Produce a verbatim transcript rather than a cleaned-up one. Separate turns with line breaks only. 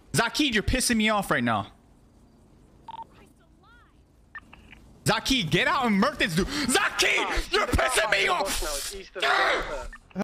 Zaceed, you're pissing me off right now. Zaceed, get out and murk this dude. Zaceed,